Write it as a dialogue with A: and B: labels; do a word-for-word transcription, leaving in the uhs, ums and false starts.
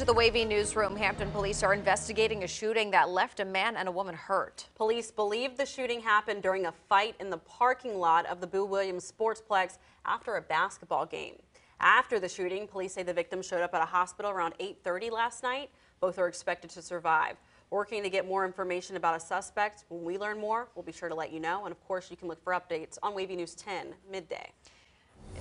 A: To the Wavy newsroom, Hampton police are investigating a shooting that left a man and a woman hurt.
B: Police believe the shooting happened during a fight in the parking lot of the Boo Williams Sportsplex after a basketball game. After the shooting, police say the victim showed up at a hospital around eight thirty last night. Both are expected to survive. Working to get more information about a suspect. When we learn more, we'll be sure to let you know. And of course, you can look for updates on Wavy News ten midday.